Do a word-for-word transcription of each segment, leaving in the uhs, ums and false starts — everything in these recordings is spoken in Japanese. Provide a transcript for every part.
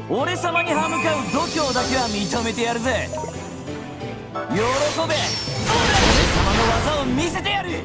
俺様に歯向かう度胸だけは認めてやるぜ。喜べ、俺様の技を見せてやる。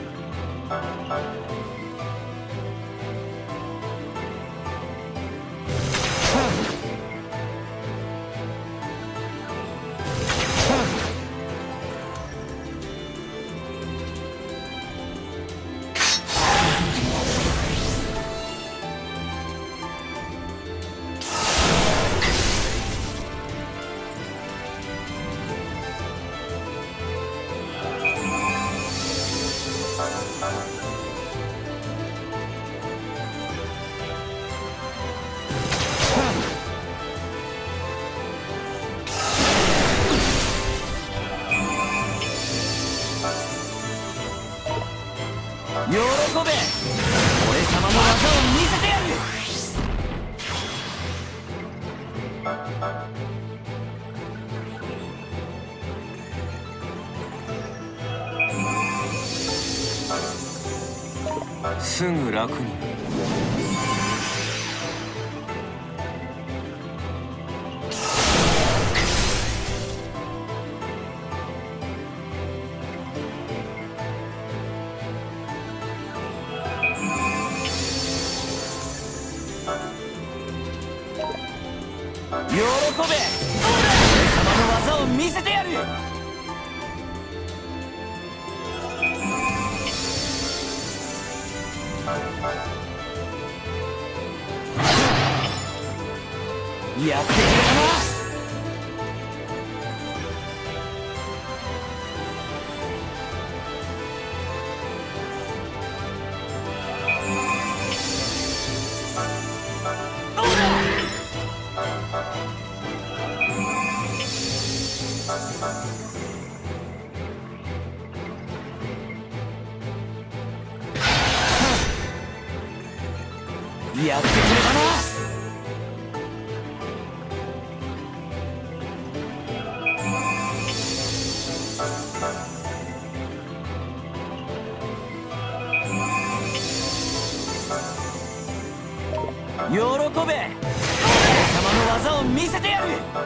喜べ、俺様の技を見せてやる。すぐ楽に。喜べ、俺様の技を見せてやる。やってくれたな。やってくれたな。喜べ、俺様の技を見せてやる。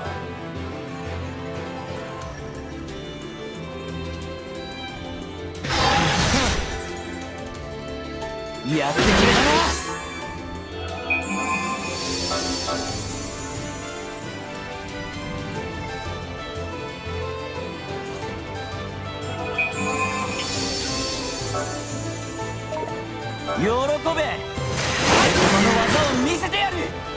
やってくれたな。喜べ、俺様の技を見せてやる。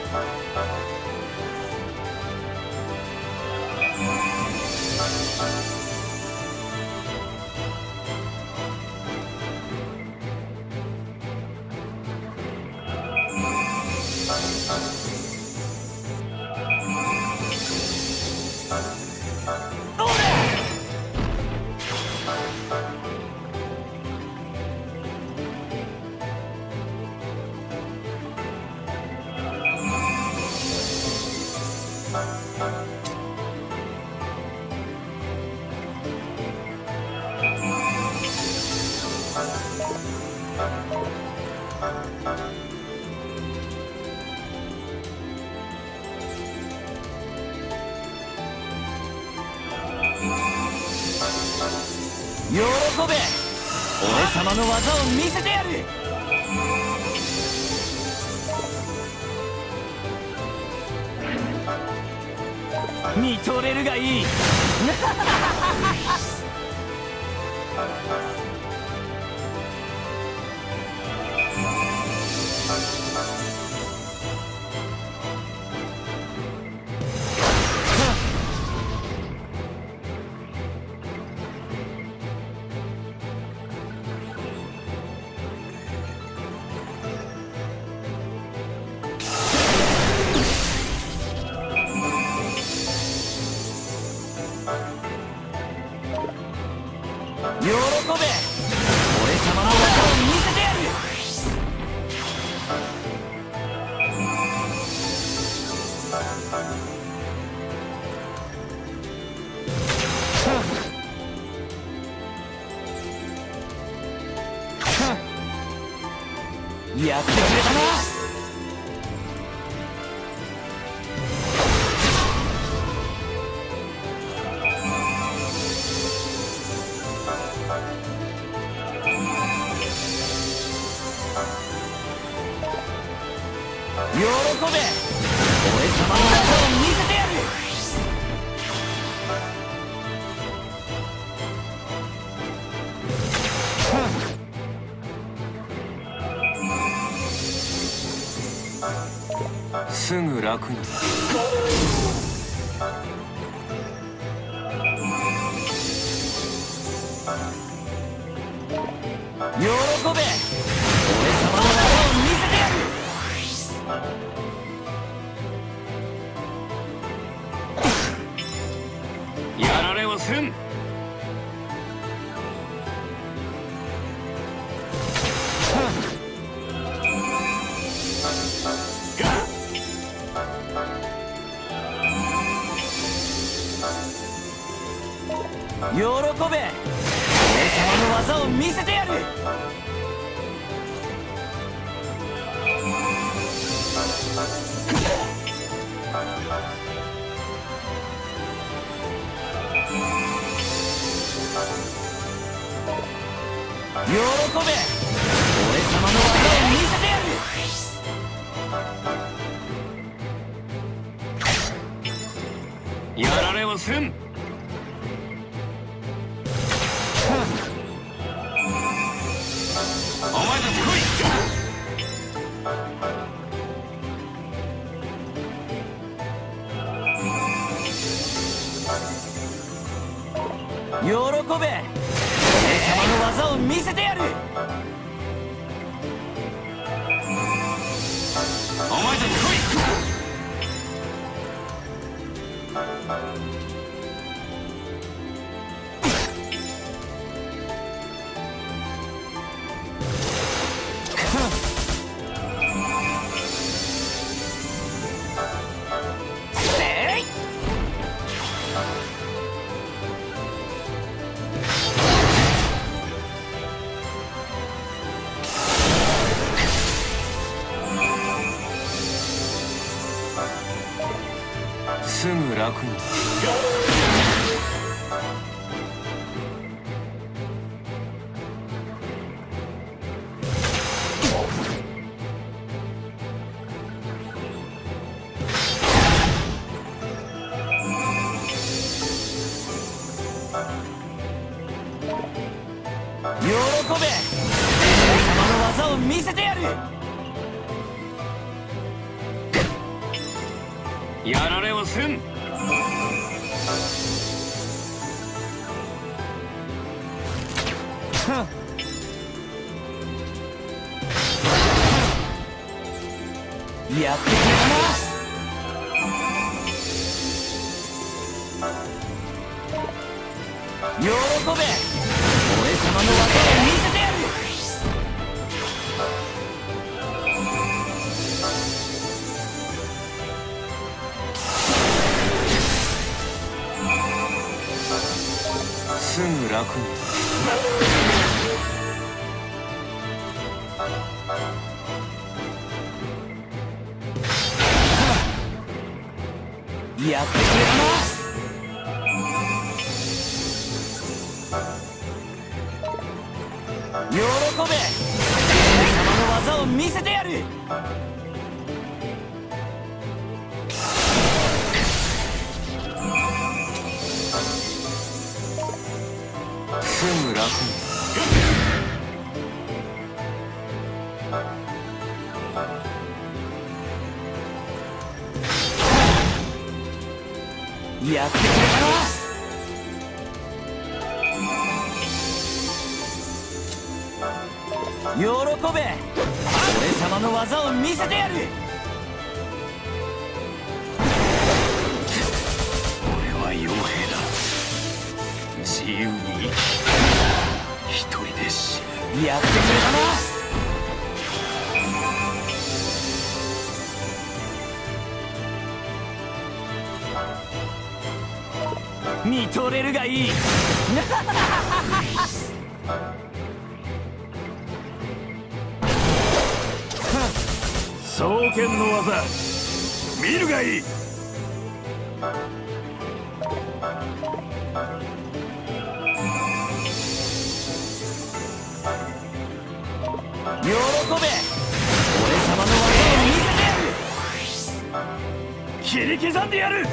喜べ、俺様の技を見せてやる。見とれるがいい。喜べ、俺様の技を見せてやる。やってくれたな。 喜べ。俺様の技を見せてやる。すぐ楽に。喜べ。俺様の技を見せてやる。やられはせん。喜べ。俺様の技を見せてやる。喜べ。俺様の技を見せてやる。やられはせん。お前たち来い。喜べ。俺様の技を見せてやる。お前たち来い。すぐ楽に。喜べ。俺様の技を見せてやる。やられはせん。やってくれたな。喜べ。俺様の技を見せてやる。すぐ楽に。やってくれたな。喜べ。俺様の技を見せてやる。すぐ楽に。やってくれたな。喜べ。俺様の技を見せてやる。俺は傭兵だ。自由に生き、一人で死ぬ。やってくれたな。見とれるがいい。双剣の技見るがいい。喜べ。俺様の技を見せてやる。 切り刻んでやる。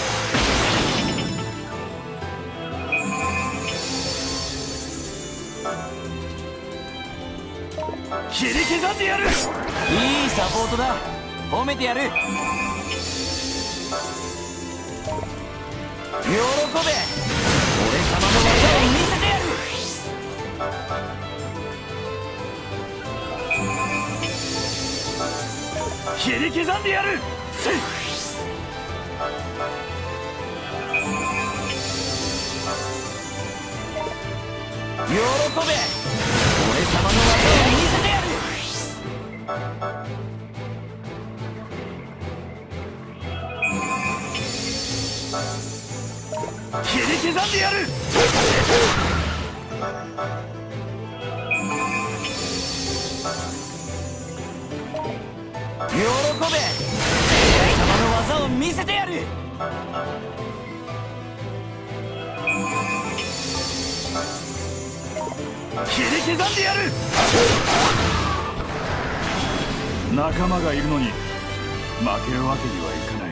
切り刻んでやる。いいサポートだ。褒めてやる。喜べ。俺様の技を見せてやる。切り刻んでやる。喜べ。俺様の技を見せてやる。切り刻んでやる。喜べ。俺様の技を見せてやる。切り刻んでやる。仲間がいるのに負けるわけにはいかない。